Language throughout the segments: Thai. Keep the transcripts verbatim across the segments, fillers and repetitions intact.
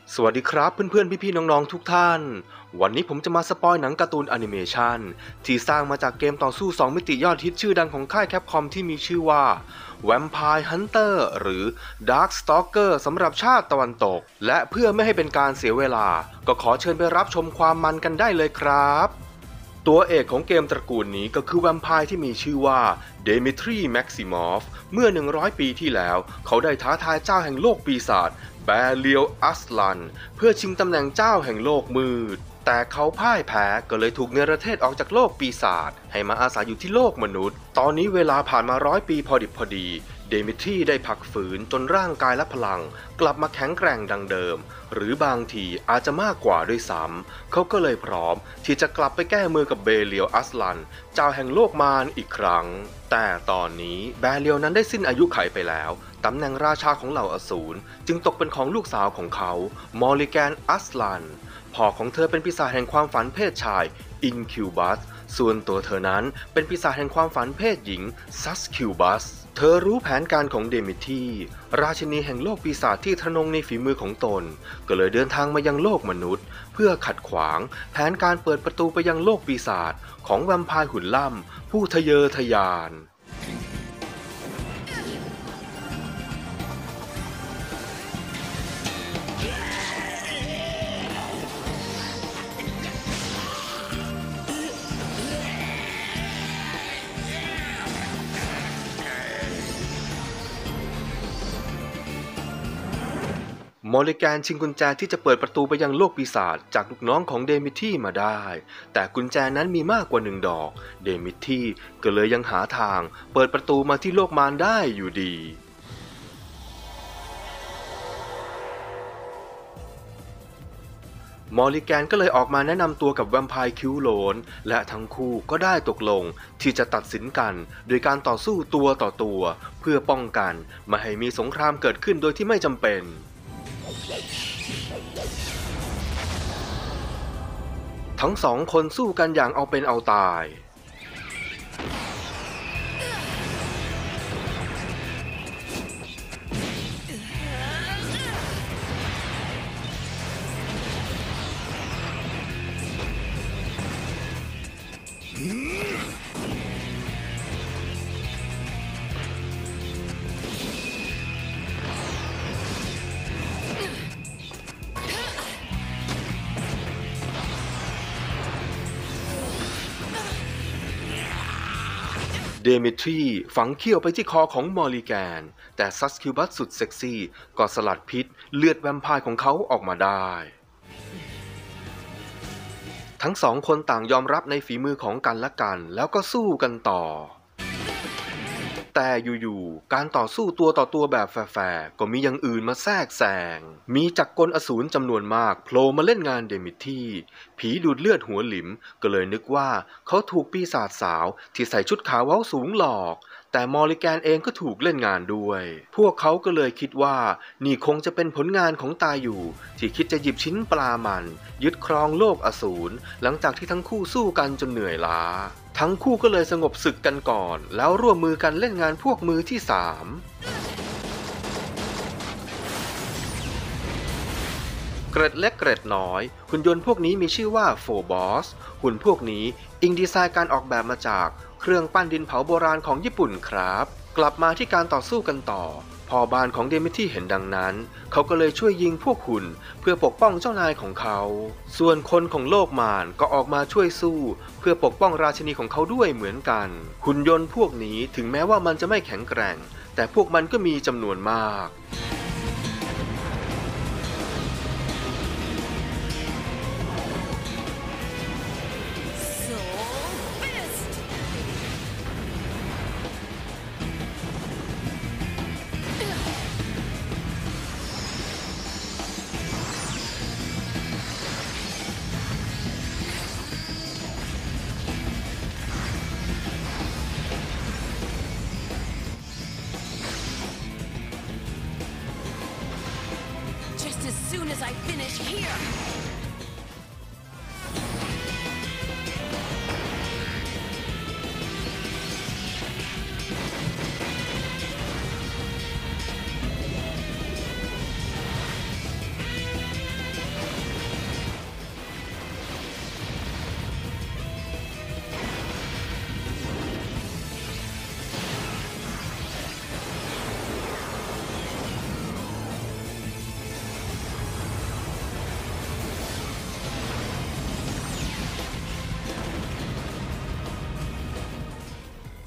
สวัสดีครับเพื่อนๆพี่ๆน้องๆทุกท่านวันนี้ผมจะมาสปอยหนังการ์ตูนแอนิเมชันที่สร้างมาจากเกมต่อสู้สองมิติยอดฮิตชื่อดังของค่ายแคปคอมที่มีชื่อว่า Vampire Hunter หรือ Darkstalker สำหรับชาติตะวันตกและเพื่อไม่ให้เป็นการเสียเวลาก็ขอเชิญไปรับชมความมันกันได้เลยครับตัวเอกของเกมตระกูลนี้ก็คือแวมไพร์ที่มีชื่อว่าเดมิทรีแม็กซิมอฟเมื่อหนึ่งร้อยปีที่แล้วเขาได้ท้าทายเจ้าแห่งโลกปีศาจแบเลียวอัสลันเพื่อชิงตำแหน่งเจ้าแห่งโลกมืดแต่เขาพ่ายแพ้ก็เลยถูกเนรเทศออกจากโลกปีศาจให้มาอาศัยอยู่ที่โลกมนุษย์ตอนนี้เวลาผ่านมาร้อยปีพอดิบพอดีเดมิทรีได้พักฝืนจนร่างกายและพลังกลับมาแข็งแกร่งดังเดิมหรือบางทีอาจจะมากกว่าด้วยซ้ำเขาก็เลยพร้อมที่จะกลับไปแก้มือกับเบเลียวอัสลันเจ้าแห่งโลกมารอีกครั้งแต่ตอนนี้แบเลียวนั้นได้สิ้นอายุไขไปแล้วตำแหน่งราชาของเหล่าอสูรจึงตกเป็นของลูกสาวของเขามอริแกนอัสลันพ่อของเธอเป็นปีศาจแห่งความฝันเพศชายอินคิวบัสส่วนตัวเธอนั้นเป็นปีศาจแห่งความฝันเพศหญิงซัสคิวบัสเธอรู้แผนการของเดมิทีราชินีแห่งโลกปีศาจที่ทะนงในฝีมือของตนก็เลยเดินทางมายังโลกมนุษย์เพื่อขัดขวางแผนการเปิดประตูไปยังโลกปีศาจของแวมไพร์หุ่นล่ำผู้ทะเยอทะยานมอริแกนชิงกุญแจที่จะเปิดประตูไปยังโลกปีศาจจากลูกน้องของเดมิทีมาได้แต่กุญแจนั้นมีมากกว่าหนึ่งดอกเดมิทีก็เลยยังหาทางเปิดประตูมาที่โลกมารได้อยู่ดีมอริแกนก็เลยออกมาแนะนำตัวกับแวมไพร์คิ้วโลนและทั้งคู่ก็ได้ตกลงที่จะตัดสินกันโดยการต่อสู้ตัวต่อตัวเพื่อป้องกันไม่ให้มีสงครามเกิดขึ้นโดยที่ไม่จำเป็นทั้งสองคนสู้กันอย่างเอาเป็นเอาตายเดมิทรีฝังเขี้ยวไปที่คอของมอริแกนแต่ซัสคิวบัสสุดเซ็กซี่ก็สลัดพิษเลือดแวมไพร์ของเขาออกมาได้ทั้งสองคนต่างยอมรับในฝีมือของกันและกันแล้วก็สู้กันต่อแต่อยู่ๆการต่อสู้ตัวต่อตัวแบบแฟร์ๆก็มีอย่างอื่นมาแทรกแซงมีจักรกลอสูรจำนวนมากโผล่มาเล่นงานเดมิทีผีดูดเลือดหัวหลิมก็เลยนึกว่าเขาถูกปีศาจสาวที่ใส่ชุดขาวเว้าสูงหลอกแต่มอริแกนเองก็ถูกเล่นงานด้วยพวกเขาก็เลยคิดว่านี่คงจะเป็นผลงานของตาอยู่ที่คิดจะหยิบชิ้นปลามันยึดครองโลกอสูรหลังจากที่ทั้งคู่สู้กันจนเหนื่อยล้าทั้งคู่ก็เลยสงบศึกกันก่อนแล้วร่วมมือกันเล่นงานพวกมือที่สามเกร็ดเล็กเกร็ดน้อยหุ่นยนต์พวกนี้มีชื่อว่าโฟบอสหุ่นพวกนี้อิงดีไซน์การออกแบบมาจากเครื่องปั้นดินเผาโบราณของญี่ปุ่นครับกลับมาที่การต่อสู้กันต่อพอบ้านของเดมิทีเห็นดังนั้นเขาก็เลยช่วยยิงพวกหุ่นเพื่อปกป้องเจ้านายของเขาส่วนคนของโลกมารก็ออกมาช่วยสู้เพื่อปกป้องราชินีของเขาด้วยเหมือนกันหุ่นยนต์พวกนี้ถึงแม้ว่ามันจะไม่แข็งแกร่งแต่พวกมันก็มีจำนวนมาก As soon as I finish here.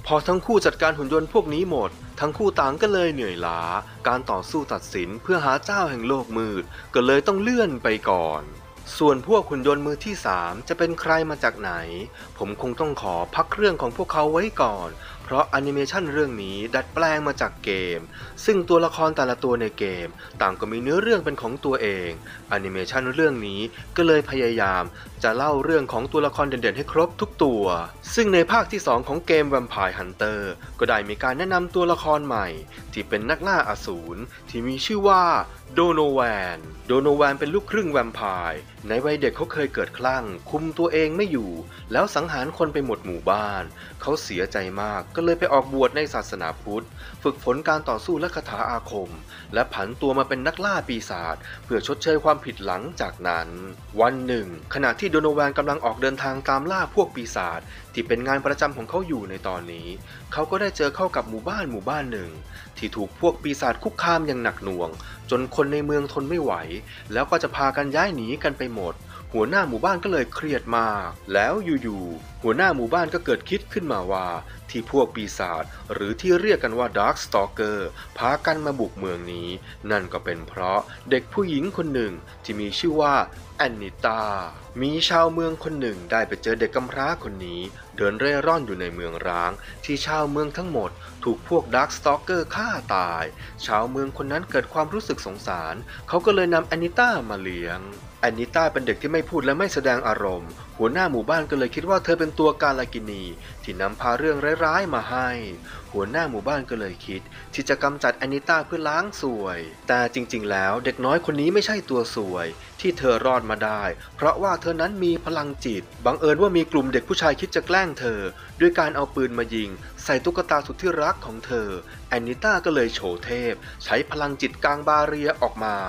พอทั้งคู่จัดการหุ่นยนต์พวกนี้หมดทั้งคู่ต่างก็เลยเหนื่อยล้าการต่อสู้ตัดสินเพื่อหาเจ้าแห่งโลกมืดก็เลยต้องเลื่อนไปก่อนส่วนพวกหุ่นยนต์มือที่สามจะเป็นใครมาจากไหนผมคงต้องขอพักเรื่องของพวกเขาไว้ก่อนเพราะแอนิเมชันเรื่องนี้ดัดแปลงมาจากเกมซึ่งตัวละครแต่ละตัวในเกมต่างก็มีเนื้อเรื่องเป็นของตัวเองแอนิเมชันเรื่องนี้ก็เลยพยายามจะเล่าเรื่องของตัวละครเด่นๆให้ครบทุกตัวซึ่งในภาคที่สองของเกม Vampire Hunter ก็ได้มีการแนะนำตัวละครใหม่ที่เป็นนักล่าอสูรที่มีชื่อว่าโดโนแวนโดโนแวนเป็นลูกครึ่งแวมไพร์ในวัยเด็กเขาเคยเกิดคลั่งคุมตัวเองไม่อยู่แล้วสังหารคนไปหมดหมู่บ้านเขาเสียใจมากก็เลยไปออกบวชในศาสนาพุทธฝึกฝนการต่อสู้และคาถาอาคมและผันตัวมาเป็นนักล่าปีศาจเพื่อชดเชยความผิดหลังจากนั้นวันหนึ่งขณะที่โดโนแวนกำลังออกเดินทางตามล่าพวกปีศาจที่เป็นงานประจำของเขาอยู่ในตอนนี้เขาก็ได้เจอเข้ากับหมู่บ้านหมู่บ้านหนึ่งที่ถูกพวกปีศาจคุกคามอย่างหนักหน่วงจนคนในเมืองทนไม่ไหวแล้วก็จะพากันย้ายหนีกันไปหมดหัวหน้าหมู่บ้านก็เลยเครียดมากแล้วอยู่ๆหัวหน้าหมู่บ้านก็เกิดคิดขึ้นมาว่าที่พวกปีศาจหรือที่เรียกกันว่า Dark Stalker พากันมาบุกเมืองนี้นั่นก็เป็นเพราะเด็กผู้หญิงคนหนึ่งที่มีชื่อว่าแอนนิตามีชาวเมืองคนหนึ่งได้ไปเจอเด็กกำพร้าคนนี้เดินเร่ร่อนอยู่ในเมืองร้างที่ชาวเมืองทั้งหมดถูกพวก Dark Stalker ฆ่าตายชาวเมืองคนนั้นเกิดความรู้สึกสงสารเขาก็เลยนำแอนนิต้ามาเลี้ยงแอนนิต้าเป็นเด็กที่ไม่พูดและไม่แสดงอารมณ์หัวหน้าหมู่บ้านก็เลยคิดว่าเธอเป็นตัวกาลกินีที่นำพาเรื่องร้ายๆมาให้หัวหน้าหมู่บ้านก็เลยคิดที่จะกำจัดแอนนิต้าเพื่อล้างสวยแต่จริงๆแล้วเด็กน้อยคนนี้ไม่ใช่ตัวสวยที่เธอรอดมาได้เพราะว่าเธอนั้นมีพลังจิตบังเอิญว่ามีกลุ่มเด็กผู้ชายคิดจะแกล้งเธอด้วยการเอาปืนมายิงใส่ตุ๊กตาสุดที่รักของเธอแอนนิต้าก็เลยโฉเทพใช้พลังจิตกางบาเรียออกมา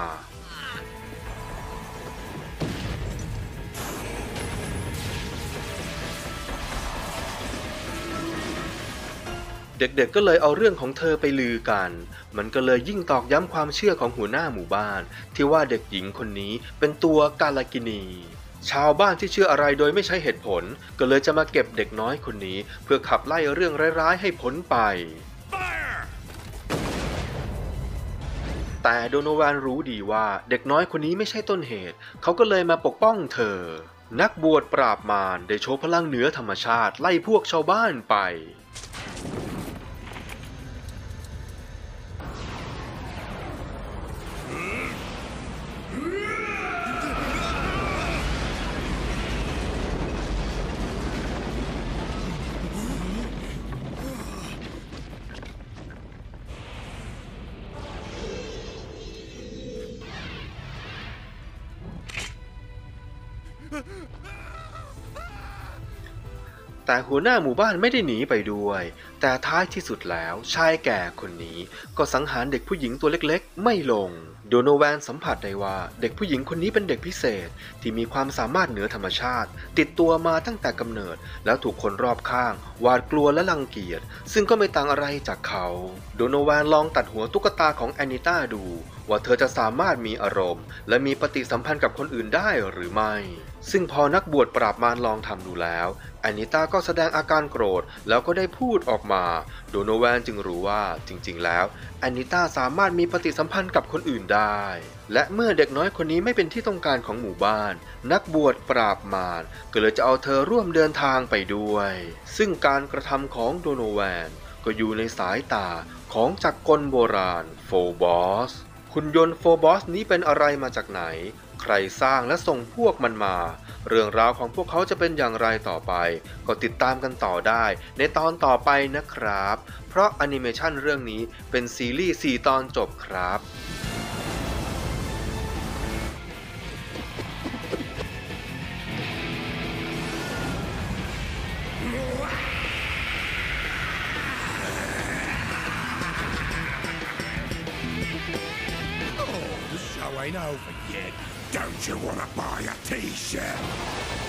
เด็กๆก็เลยเอาเรื่องของเธอไปลือกันมันก็เลยยิ่งตอกย้ำความเชื่อของหัวหน้าหมู่บ้านที่ว่าเด็กหญิงคนนี้เป็นตัวกาลกินีชาวบ้านที่เชื่ออะไรโดยไม่ใช้เหตุผลก็เลยจะมาเก็บเด็กน้อยคนนี้เพื่อขับไล่เรื่องร้ายๆให้พ้นไปแต่โดโนแวนรู้ดีว่าเด็กน้อยคนนี้ไม่ใช่ต้นเหตุเขาก็เลยมาปกป้องเธอนักบวชปราบมารได้โชว์พลังเหนือธรรมชาติไล่พวกชาวบ้านไปแต่หัวหน้าหมู่บ้านไม่ได้หนีไปด้วยแต่ท้ายที่สุดแล้วชายแก่คนนี้ก็สังหารเด็กผู้หญิงตัวเล็กๆไม่ลงโดโนแวนสัมผัสได้ว่าเด็กผู้หญิงคนนี้เป็นเด็กพิเศษที่มีความสามารถเหนือธรรมชาติติดตัวมาตั้งแต่กำเนิดแล้วถูกคนรอบข้างหวาดกลัวและรังเกียจซึ่งก็ไม่ต่างอะไรจากเขาโดโนแวนลองตัดหัวตุ๊กตาของแอนนิต้าดูว่าเธอจะสามารถมีอารมณ์และมีปฏิสัมพันธ์กับคนอื่นได้หรือไม่ซึ่งพอนักบวชปราบมารลองทำดูแล้วแอนนิต้าก็แสดงอาการโกรธแล้วก็ได้พูดออกมาโดโนแวนจึงรู้ว่าจริงๆแล้วแอนนิต้าสามารถมีปฏิสัมพันธ์กับคนอื่นได้และเมื่อเด็กน้อยคนนี้ไม่เป็นที่ต้องการของหมู่บ้านนักบวชปราบมารก็เลยจะเอาเธอร่วมเดินทางไปด้วยซึ่งการกระทำของโดโนแวนก็อยู่ในสายตาของจักรกลโบราณโฟบอสหุ่นยนต์โฟบอสนี้เป็นอะไรมาจากไหนใครสร้างและส่งพวกมันมาเรื่องราวของพวกเขาจะเป็นอย่างไรต่อไปก็ติดตามกันต่อได้ในตอนต่อไปนะครับเพราะแอนิเมชันเรื่องนี้เป็นซีรีส์สี่ตอนจบครับ Ain't over yet. Don't you want to buy a t-shirt?